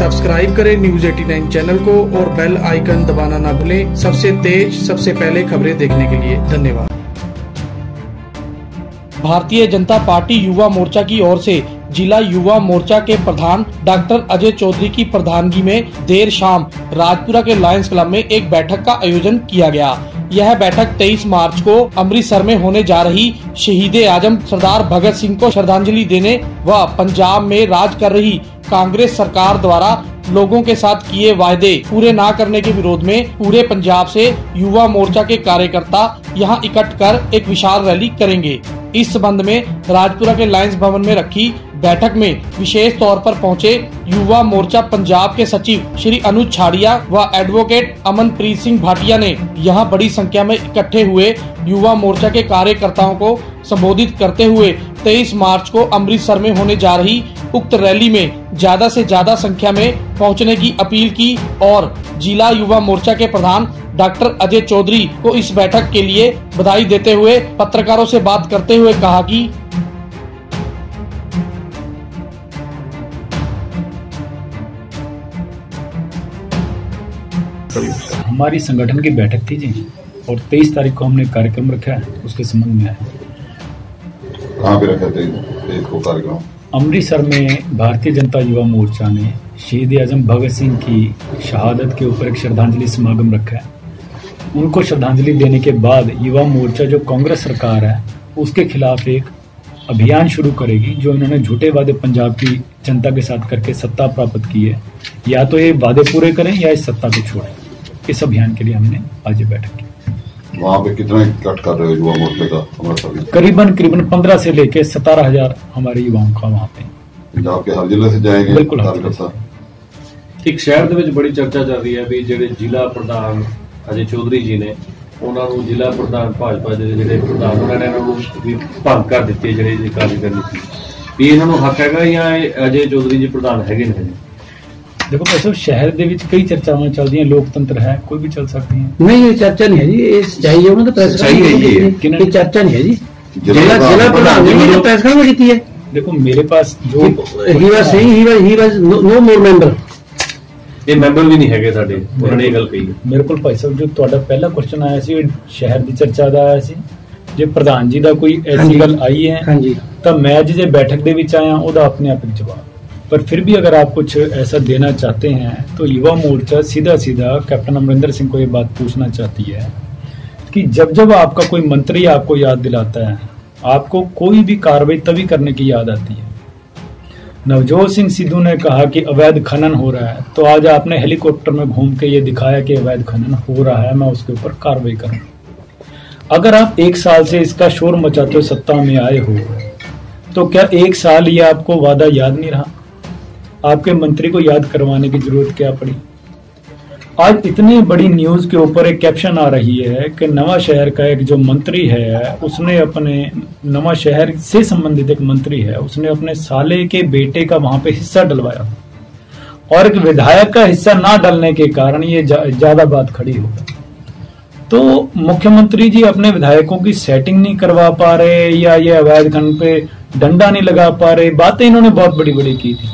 Subscribe करें news 89 channel को और बेल आइकन दबाना ना भूलें। सबसे तेज सबसे पहले खबरें देखने के लिए धन्यवाद। भारतीय जनता पार्टी युवा मोर्चा की ओर से जिला युवा मोर्चा के प्रधान डॉक्टर अजय चौधरी की प्रधानगी में देर शाम राजपुरा के लायंस क्लब में एक बैठक का आयोजन किया गया। यह बैठक 23 मार्च को अमृतसर में होने जा रही शहीद आजम सरदार भगत सिंह को श्रद्धांजलि देने व पंजाब में राज कर रही कांग्रेस सरकार द्वारा लोगों के साथ किए वायदे पूरे न करने के विरोध में पूरे पंजाब से युवा मोर्चा के कार्यकर्ता यहां इकट्ठ कर एक विशाल रैली करेंगे। इस संबंध में राजपुरा के लायंस भवन में रखी बैठक में विशेष तौर पर पहुंचे युवा मोर्चा पंजाब के सचिव श्री अनुज छाड़िया व एडवोकेट अमनप्रीत सिंह भाटिया ने यहां बड़ी संख्या में इकट्ठे हुए युवा मोर्चा के कार्यकर्ताओं को संबोधित करते हुए 23 मार्च को अमृतसर में होने जा रही उक्त रैली में ज्यादा से ज्यादा संख्या में पहुंचने की अपील की और जिला युवा मोर्चा के प्रधान डॉक्टर अजय चौधरी को इस बैठक के लिए बधाई देते हुए पत्रकारों से बात करते हुए कहा कि हमारी संगठन की बैठक थी जी और 23 तारीख को हमने कार्यक्रम रखा है, उसके संबंध में आया। कहाँ पे रखा थे को कार्यक्रम? अमृतसर में भारतीय जनता युवा मोर्चा ने शहीद आजम भगत सिंह की शहादत के ऊपर एक श्रद्धांजलि समागम रखा है। उनको श्रद्धांजलि देने के बाद युवा मोर्चा जो कांग्रेस सरकार है उसके खिलाफ एक अभियान शुरू करेगी। जो इन्होंने झूठे वादे पंजाब की जनता के साथ करके सत्ता प्राप्त की है, या तो ये वादे पूरे करें या इस सत्ता को छोड़ें। इस अभियान के लिए हमने आज ये बैठक की। वहाँ पे कितना इकट्ठ कर रहे हो युवा मोर्चे का? करीबन 15 से लेके 17,000 हमारे युवाओं का वहाँ पे। पंजाब के हर जिले से जाएंगे? बिल्कुल। एक शहर ਦੇ ਵਿੱਚ ਬੜੀ ਚਰਚਾ ਚੱਲ ਰਹੀ ਹੈ ਵੀ ਜਿਹੜੇ ਜ਼ਿਲ੍ਹਾ ਪ੍ਰਧਾਨ ਅਜੇ ਚੌਧਰੀ ਜੀ ਨੇ ਉਹਨਾਂ ਨੂੰ ਜ਼ਿਲ੍ਹਾ ਪ੍ਰਧਾਨ ਭਾਜਪਾ ਦੇ ਜਿਹੜੇ ਪ੍ਰਧਾਨ ਉਹਨਾਂ ਨੇ ਇਹਨਾਂ ਨੂੰ ਵੀ ਭੰਗ ਕਰ ਦਿੱਤੀ ਜਿਹੜੇ ਕਾਰਜਕਾਰੀ ਸੀ ਵੀ ਇਹਨਾਂ ਨੂੰ ਹੱਕ ਹੈਗਾ ਜਾਂ ਅਜੇ ਚੌਧਰੀ ਜੀ ਪ੍ਰਧਾਨ ਹੈਗੇ ਨੇ? देखो भाई साहब, शहर ਦੇ ਵਿੱਚ ਕਈ ਚਰਚਾਵਾਂ ਚੱਲਦੀ हैं, लोकतंत्र है, कोई भी चल सकती है। नहीं, ये चर्चा नहीं है जी, ये सच्चाई है। उन्होंने प्रेस सही है ये चर्चा नहीं है जी। जिला प्रधान ने प्रेस कॉन्फ्रेंस की है। देखो मेरे पास जो he was no more member। ਇਹ ਮੈਂਬਰ ਵੀ ਨਹੀਂ ਹੈਗੇ ਸਾਡੇ, ਉਹਨਾਂ ਨੇ ਇਹ ਗੱਲ ਕਹੀ। ਮੇਰੇ ਕੋਲ ਭਾਈ ਸਾਹਿਬ ਜੋ ਤੁਹਾਡਾ ਪਹਿਲਾ ਕੁਐਸਚਨ ਆਇਆ ਸੀ ਸ਼ਹਿਰ ਦੀ ਚਰਚਾ ਦਾ ਆਇਆ ਸੀ। ਜੇ ਪ੍ਰਧਾਨ ਜੀ ਦਾ ਕੋਈ ਐਸੀ ਗੱਲ ਆਈ ਹੈ ਤਾਂ ਮੈਂ ਜੇ बैठक ਦੇ ਵਿੱਚ ਆਇਆ ਉਹਦਾ ਆਪਣੇ ਆਪ ਜਵਾਬ। पर फिर भी अगर आप कुछ ऐसा देना चाहते हैं तो युवा मोर्चा सीधा सीधा कैप्टन अमरिंदर सिंह को ये बात पूछना चाहती है कि जब जब आपका कोई मंत्री आपको याद दिलाता है, आपको कोई भी कार्रवाई तभी करने की याद आती है। नवजोत सिंह सिद्धू ने कहा कि अवैध खनन हो रहा है, तो आज आपने हेलीकॉप्टर में घूम के ये दिखाया कि अवैध खनन हो रहा है, मैं उसके ऊपर कार्रवाई करूं। अगर आप 1 साल से इसका शोर मचाते हुए सत्ता में आए हो तो क्या 1 साल ये आपको वादा याद नहीं रहा? आपके मंत्री को याद करवाने की जरूरत क्या पड़ी? आज इतनी बड़ी न्यूज के ऊपर एक कैप्शन आ रही है कि नवा शहर का एक जो मंत्री है उसने अपने नवा शहर से संबंधित एक मंत्री है उसने अपने साले के बेटे का वहां पे हिस्सा डलवाया और एक विधायक का हिस्सा ना डलने के कारण ये ज्यादा बात खड़ी हो गई। तो मुख्यमंत्री जी अपने विधायकों की सेटिंग नहीं करवा पा रहे या ये अवैध खनन पे डंडा नहीं लगा पा रहे। बातें इन्होंने बहुत बड़ी बड़ी की थी।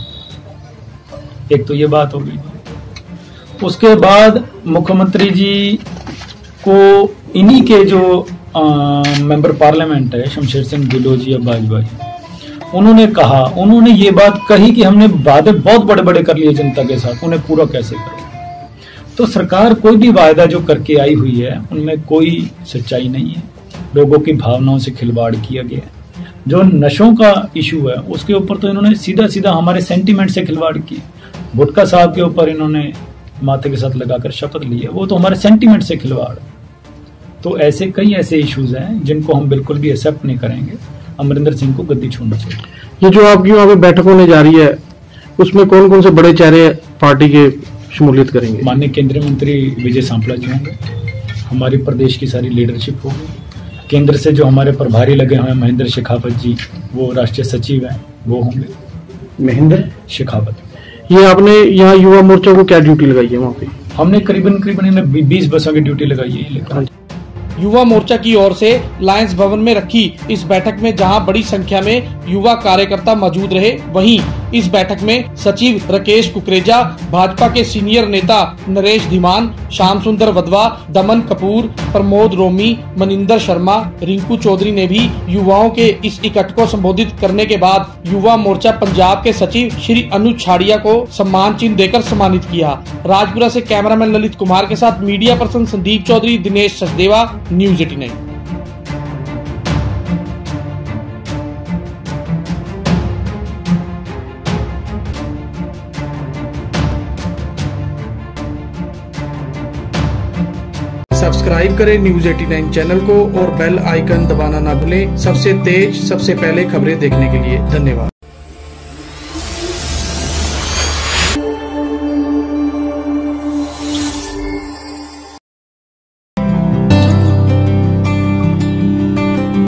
एक तो ये बात हो गई। उसके बाद मुख्यमंत्री जी को इन्हीं के जो मेंबर पार्लियामेंट है शमशेर सिंह ढिल्लों या बाजवा जी, उन्होंने ये बात कही कि हमने वादे बहुत बड़े बड़े कर लिए जनता के साथ, उन्हें पूरा कैसे करें। तो सरकार कोई भी वायदा जो करके आई हुई है उनमें कोई सच्चाई नहीं है। लोगों की भावनाओं से खिलवाड़ किया गया। जो नशों का इशू है उसके ऊपर तो इन्होंने सीधा सीधा हमारे सेंटीमेंट से खिलवाड़ की। गुटका साहब के ऊपर इन्होंने माथे के साथ लगाकर शपथ ली है, वो तो हमारे सेंटीमेंट से खिलवाड़। तो ऐसे कई ऐसे इश्यूज हैं जिनको हम बिल्कुल भी एक्सेप्ट नहीं करेंगे। अमरिंदर सिंह को गद्दी छोड़ना चाहिए। ये जो आपकी वहाँ पे बैठक होने जा रही है उसमें कौन कौन से बड़े चेहरे पार्टी के शमूलियत करेंगे? माननीय केंद्रीय मंत्री विजय सांपला जी होंगे, हमारी प्रदेश की सारी लीडरशिप होगी। केंद्र से जो हमारे प्रभारी लगे हुए हैं महेंद्र शेखावत जी, वो राष्ट्रीय सचिव हैं, वो होंगे। महेंद्र शेखावत। ये आपने यहाँ युवा मोर्चा को क्या ड्यूटी लगाई है वहाँ पे? हमने करीबन 20 बसों की ड्यूटी लगाई है लेकर। युवा मोर्चा की ओर से लायंस भवन में रखी इस बैठक में जहां बड़ी संख्या में युवा कार्यकर्ता मौजूद रहे, वहीं इस बैठक में सचिव राकेश कुकरेजा, भाजपा के सीनियर नेता नरेश धीमान, श्याम सुंदर वधवा, दमन कपूर, प्रमोद रोमी, मनिंदर शर्मा, रिंकू चौधरी ने भी युवाओं के इस इकट्ठ को संबोधित करने के बाद युवा मोर्चा पंजाब के सचिव श्री अनुज छाड़िया को सम्मान चिन्ह देकर सम्मानित किया। राजपुरा से कैमरामैन ललित कुमार के साथ media person Sandeep Chaudhary, Dinesh Sachdeva, news 89। Subscribe करें न्यूज़ 89 चैनल को और बेल आइकन दबाना ना भूलें सबसे तेज सबसे पहले खबरें देखने के लिए। धन्यवाद।